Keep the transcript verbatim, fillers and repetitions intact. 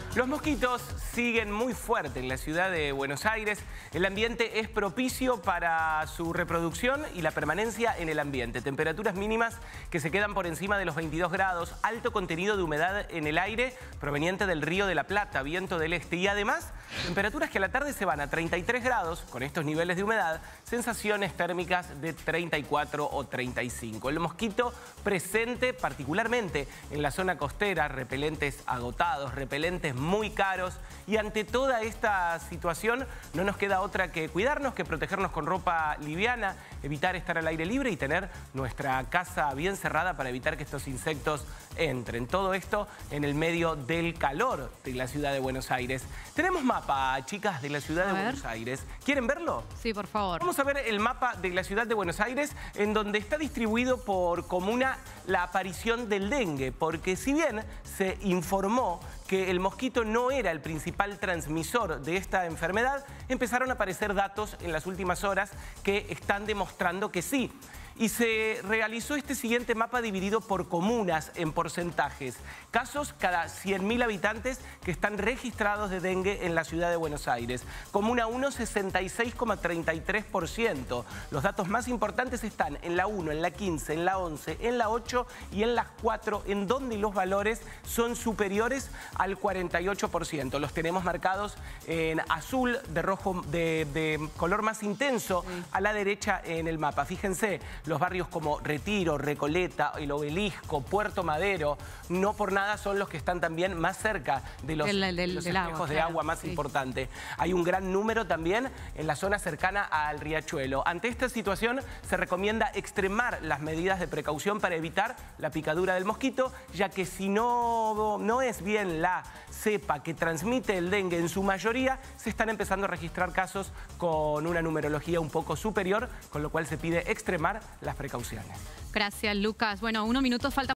Los mosquitos siguen muy fuertes en la ciudad de Buenos Aires. El ambiente es propicio para su reproducción y la permanencia en el ambiente. Temperaturas mínimas que se quedan por encima de los veintidós grados, alto contenido de humedad en el aire proveniente del Río de la Plata, viento del este. Y además, temperaturas que a la tarde se van a treinta y tres grados con estos niveles de humedad, sensaciones térmicas de treinta y cuatro o treinta y cinco. El mosquito presente particularmente en la zona costera, repelentes agotados, repelentes muy caros, y ante toda esta situación no nos queda otra que cuidarnos, que protegernos con ropa liviana, evitar estar al aire libre y tener nuestra casa bien cerrada para evitar que estos insectos entren. Todo esto en el medio del calor de la ciudad de Buenos Aires. Tenemos mapa, chicas, de la ciudad de Buenos Aires. ¿Quieren verlo? Sí, por favor. Vamos a ver el mapa de la ciudad de Buenos Aires, en donde está distribuido por comuna la aparición del dengue, porque si bien se informó que el mosquito no era el principal transmisor de esta enfermedad, empezaron a aparecer datos en las últimas horas que están demostrando que sí. Y se realizó este siguiente mapa dividido por comunas en porcentajes. Casos cada cien mil habitantes que están registrados de dengue en la ciudad de Buenos Aires. Comuna uno, sesenta y seis coma treinta y tres por ciento. Los datos más importantes están en la uno, en la quince, en la once, en la ocho y en la cuatro, en donde los valores son superiores al cuarenta y ocho por ciento. Los tenemos marcados en azul, de rojo, de, de color más intenso, sí, a la derecha en el mapa. Fíjense, los barrios como Retiro, Recoleta, El Obelisco, Puerto Madero, no por nada son los que están también más cerca de los, del, del, los del espejos agua, de claro, agua más sí, importante. Hay un gran número también en la zona cercana al Riachuelo. Ante esta situación se recomienda extremar las medidas de precaución para evitar la picadura del mosquito, ya que si no, no es bien la cepa que transmite el dengue en su mayoría, se están empezando a registrar casos con una numerología un poco superior, con lo cual se pide extremar las precauciones. Gracias, Lucas. Bueno, unos minutos falta.